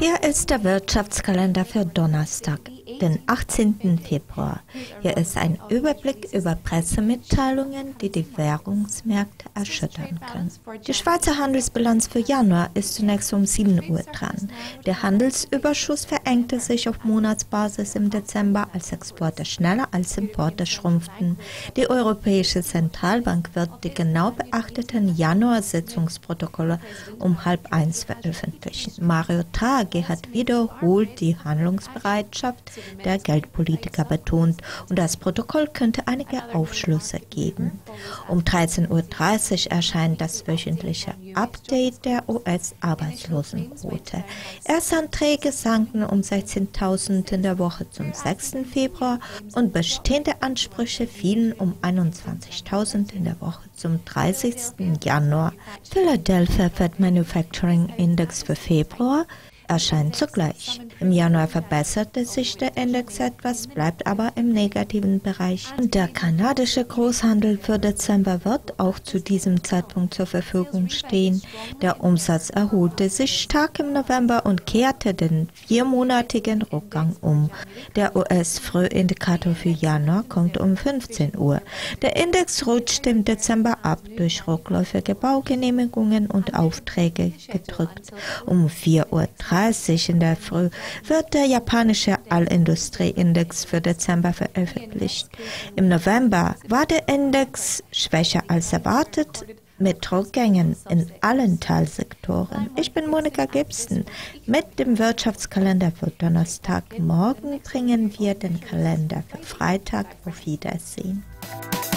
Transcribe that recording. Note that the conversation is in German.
Hier ist der Wirtschaftskalender für Donnerstag, den 18. Februar. Hier ist ein Überblick über Pressemitteilungen, die die Währungsmärkte erschüttern können. Die Schweizer Handelsbilanz für Januar ist zunächst um 7 Uhr dran. Der Handelsüberschuss verengte sich auf Monatsbasis im Dezember, als Exporte schneller als Importe schrumpften. Die Europäische Zentralbank wird die genau beachteten Januar-Sitzungsprotokolle um 12:30 veröffentlichen. Mario Draghi hat wiederholt die Handlungsbereitschaft der Geldpolitiker betont und das Protokoll könnte einige Aufschlüsse geben. Um 13:30 Uhr erscheint das wöchentliche Update der US-Arbeitslosenquote. Erstanträge sanken um 16.000 in der Woche zum 6. Februar und bestehende Ansprüche fielen um 21.000 in der Woche zum 30. Januar. Philadelphia Fed Manufacturing Index für Februar erscheint zugleich. Im Januar verbesserte sich der Index etwas, bleibt aber im negativen Bereich. Und der kanadische Großhandel für Dezember wird auch zu diesem Zeitpunkt zur Verfügung stehen. Der Umsatz erholte sich stark im November und kehrte den 4-monatigen Rückgang um. Der US-Frühindikator für Januar kommt um 15 Uhr. Der Index rutscht im Dezember ab, durch rückläufige Baugenehmigungen und Aufträge gedrückt. Um 4:30 Uhr in der Früh wird der japanische Allindustrie-Index für Dezember veröffentlicht. Im November war der Index schwächer als erwartet, mit Rückgängen in allen Teilsektoren. Ich bin Monika Gibson mit dem Wirtschaftskalender für Donnerstag. Morgen bringen wir den Kalender für Freitag. Auf Wiedersehen.